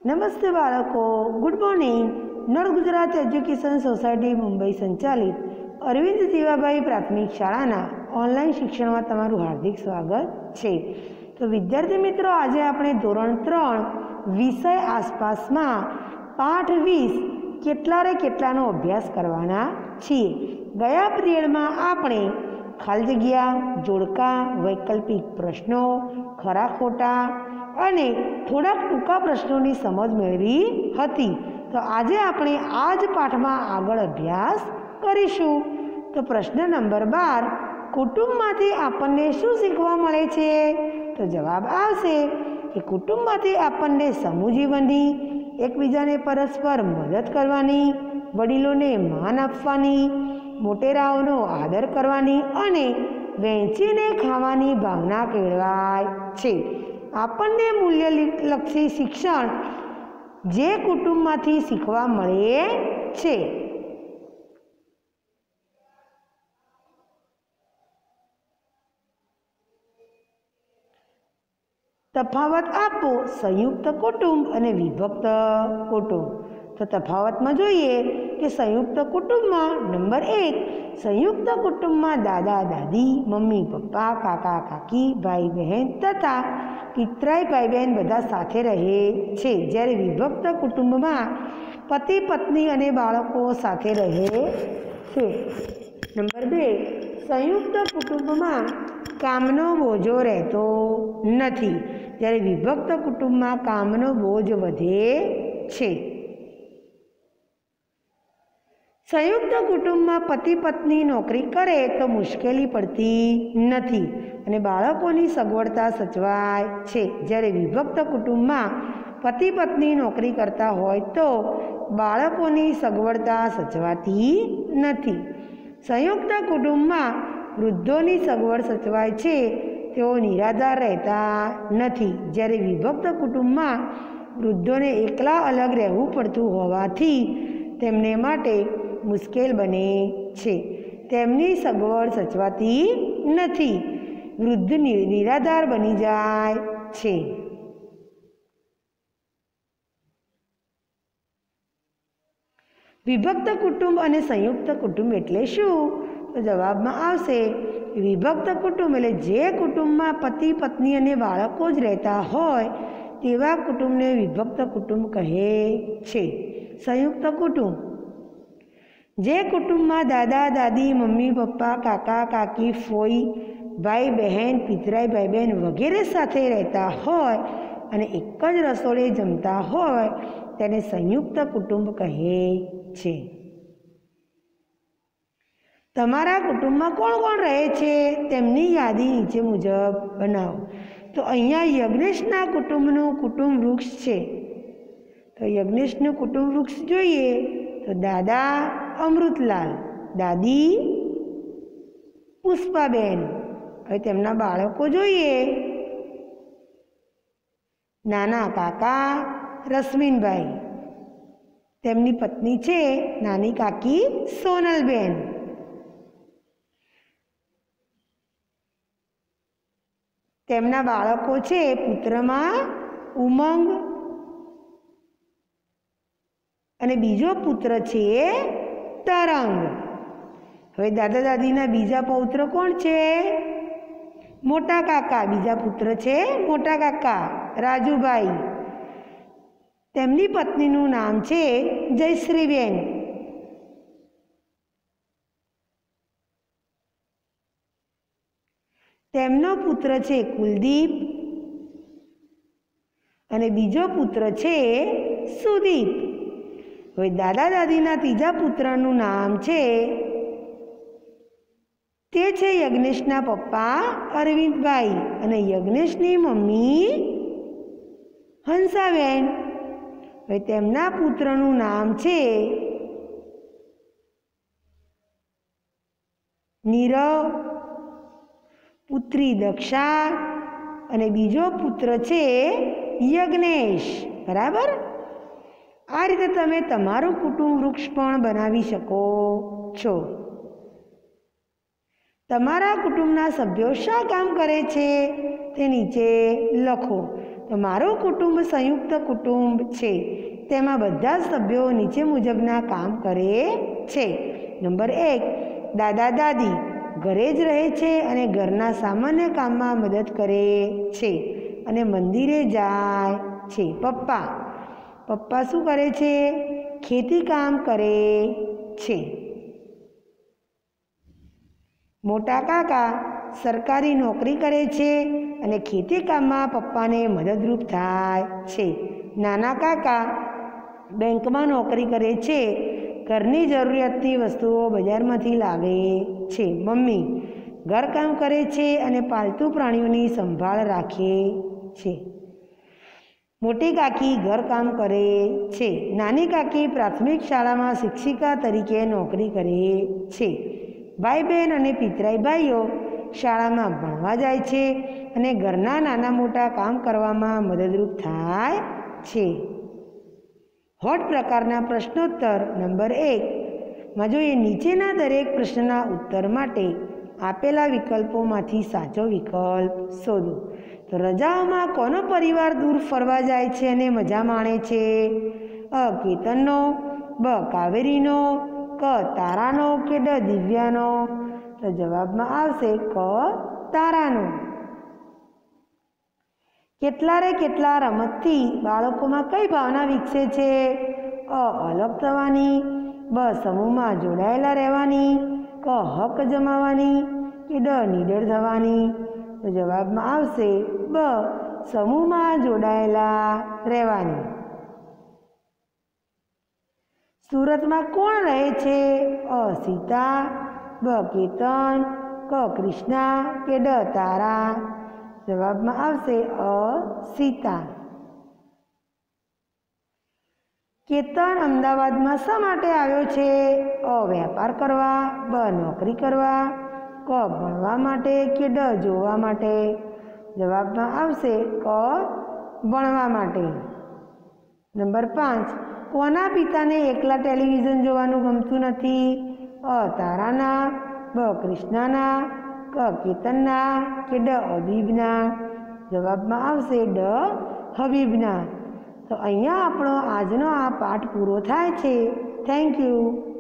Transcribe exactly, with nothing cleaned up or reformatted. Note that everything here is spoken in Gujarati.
નમસ્તે બાળકો, ગુડ મોર્નિંગ. નળ ગુજરાત એજ્યુકેશન સોસાયટી મુંબઈ સંચાલિત અરવિંદ જીવાભાઈ પ્રાથમિક શાળાના ઓનલાઈન શિક્ષણમાં તમારું હાર્દિક સ્વાગત છે. તો વિદ્યાર્થી મિત્રો, આજે આપણે ધોરણ ત્રણ વિષય આસપાસમાં પાઠ વીસ કેટલા રે કેટલાનો અભ્યાસ કરવાના છીએ. ગયા પિરિયડમાં આપણે ખાલી જગ્યા, જોડકા, વૈકલ્પિક પ્રશ્નો, ખરા ખોટા અને થોડાક ટૂંકા પ્રશ્નોની સમજ મેળવી હતી. તો આજે આપણે આ જ પાઠમાં આગળ અભ્યાસ કરીશું. તો પ્રશ્ન નંબર બાર, કુટુંબમાંથી આપણને શું શીખવા મળે છે? તો જવાબ આવશે કે કુટુંબમાંથી આપણને સમૂહ જીવનની, એકબીજાને પરસ્પર મદદ કરવાની, વડીલોને માન આપવાની, મોટેરાઓનો આદર કરવાની અને વહેંચીને ખાવાની ભાવના કેળવાય છે. આપણને મૂલ્યલક્ષી શિક્ષણ જે કુટુંબમાંથી શીખવા મળે છે. તફાવત આપો સંયુક્ત કુટુંબ અને વિભક્ત કુટુંબ. તો તફાવતમાં જોઈએ કે સંયુક્ત કુટુંબમાં નંબર એક, સંયુક્ત કુટુંબમાં દાદા દાદી, મમ્મી પપ્પા, કાકા કાકી, ભાઈ બહેન તથા પિતરાઈ ભાઈ બહેન બધા સાથે રહે છે. જ્યારે વિભક્ત કુટુંબમાં પતિ પત્ની અને બાળકો સાથે રહે છે. નંબર બે, સંયુક્ત કુટુંબમાં કામનો બોજો રહેતો નથી, જ્યારે વિભક્ત કુટુંબમાં કામનો બોજ વધે છે. સંયુક્ત કુટુંબમાં પતિ પત્ની નોકરી કરે તો મુશ્કેલી પડતી નથી અને બાળકોની સગવડતા સચવાય છે. જ્યારે વિભક્ત કુટુંબમાં પતિ પત્ની નોકરી કરતા હોય તો બાળકોની સગવડતા સચવાતી નથી. સંયુક્ત કુટુંબમાં વૃદ્ધોની સગવડ સચવાય છે, તેઓ નિરાધાર રહેતા નથી. જ્યારે વિભક્ત કુટુંબમાં વૃદ્ધોને એકલા અલગ રહેવું પડતું હોવાથી તેમને માટે મુશ્કેલ બને છે. તેમની સગવડ સચવાતી નથી, વૃદ્ધ નિરાધાર બની જાય છે. વિભક્ત કુટુંબ અને સંયુક્ત કુટુંબ એટલે શું? તો જવાબમાં આવશે વિભક્ત કુટુંબ એટલે જે કુટુંબમાં પતિ પત્ની અને બાળકો જ રહેતા હોય તેવા કુટુંબને વિભક્ત કુટુંબ કહે છે. સંયુક્ત કુટુંબ જે કુટુંબમાં દાદા દાદી, મમ્મી પપ્પા, કાકા કાકી, ફોઈ, ભાઈ બહેન, પિતરાઈ ભાઈ બહેન વગેરે સાથે રહેતા હોય અને એક જ રસોડે જમતા હોય તેને સંયુક્ત કુટુંબ કહે છે. તમારા કુટુંબમાં કોણ કોણ રહે છે તેમની યાદી નીચે મુજબ બનાવો. તો અહીંયા યજ્ઞેશના કુટુંબનું કુટુંબ વૃક્ષ છે. તો યજ્ઞેશનું કુટુંબ વૃક્ષ જોઈએ તો દાદા અમૃતલાલ, દાદી પુષ્પાબેન. હવે તેમના બાળકો જોઈએ, નાના કાકા રશ્મિનભાઈ, તેમની પત્ની છે નાની કાકી સોનલબેન, તેમના બાળકો છે પુત્રમાં ઉમંગ અને બીજો પુત્ર છે તરંગ. હવે દાદા દાદીના બીજા પૌત્ર કોણ છે? મોટા કાકા. બીજા પુત્ર છે મોટા કાકા રાજુભાઈ. તેમની પત્નીનું નામ છે જયશ્રીબેન. તેમનો પુત્ર છે કુલદીપ અને બીજો પુત્ર છે સુદીપ. હવે દાદા દાદીના ત્રીજા પુત્રનું નામ છે તે છે યજ્ઞેશના પપ્પા અરવિંદભાઈ અને યજ્ઞેશની મમ્મી હંસાબેન. હવે તેમના પુત્રનું નામ છે નીરવ, પુત્રી દક્ષા અને બીજો પુત્ર છે યજ્ઞેશ. બરાબર. આ રીતે તમે તમારું કુટુંબ વૃક્ષ પણ બનાવી શકો છો. તમારા કુટુંબના સભ્યો શા કામ કરે છે? તે નીચે લખો. તો મારું કુટુંબ સંયુક્ત કુટુંબ છે. તેમાં બધા જ સભ્યો નીચે મુજબના કામ કરે છે. નંબર એક, દાદા દાદી ઘરે જ રહે છે અને ઘરના સામાન્ય કામમાં મદદ કરે છે અને મંદિરે જાય છે. પપ્પા પપ્પા શું કરે છે? ખેતી કામ કરે છે. મોટા કાકા સરકારી નોકરી કરે છે અને ખેતી કામમાં પપ્પાને મદદરૂપ થાય છે. નાના કાકા બેંકમાં નોકરી કરે છે, ઘરની જરૂરિયાતની વસ્તુઓ બજારમાંથી લાવે છે. મમ્મી ઘરકામ કરે છે અને પાલતુ પ્રાણીઓની સંભાળ રાખે છે. મોટી કાકી ઘરકામ કરે છે. નાની કાકી પ્રાથમિક શાળામાં શિક્ષિકા તરીકે નોકરી કરે છે. ભાઈ બહેન અને પિતરાઈ ભાઈઓ શાળામાં ભણવા જાય છે અને ઘરના નાના મોટા કામ કરવામાં મદદરૂપ થાય છે. હોટ પ્રકારના પ્રશ્નોત્તર. નંબર એક માં જોઈએ નીચેના દરેક પ્રશ્નના ઉત્તર માટે આપેલા વિકલ્પોમાંથી સાચો વિકલ્પ શોધો. તો રજાઓમાં કોનો પરિવાર દૂર ફરવા જાય છે અને મજા માણે છે? અ કેતનનો, બ કાવેરીનો, ક તારાનો કે ડ દિવ્યાનો? તો જવાબમાં આવશે ક તારાનો. કેટલા રે કેટલા રમતથી બાળકોમાં કઈ ભાવના વિકસે છે? અ અલગ થવાની, બ સમૂહમાં જોડાયેલા રહેવાની, ક હક જમાવવાની કે ડ નીડર થવાની? તો જવાબમાં આવશે બ સમૂહમાં જોડાયેલા રહેવાની. સુરતમાં કોણ રહે છે? અ સીતા, બ કેતન, ક કૃષ્ણા કે ડ તારા? જવાબમાં આવશે અ સીતા. કેતન અમદાવાદમાં શા માટે આવ્યો છે? અ વેપાર કરવા, બ નોકરી કરવા, ક ભણવા માટે કે ડ જોવા માટે? જવાબમાં આવશે ક ભણવા માટે. નંબર પાંચ, કોના પિતાને એકલા ટેલિવિઝન જોવાનું ગમતું નથી? અ તારાના, બ કૃષ્ણાના, ક કેતનના કે ડ હબીબના? જવાબમાં આવશે ડ હબીબના. તો અહીંયા આપણો આજનો આ પાઠ પૂરો થાય છે. Thank you.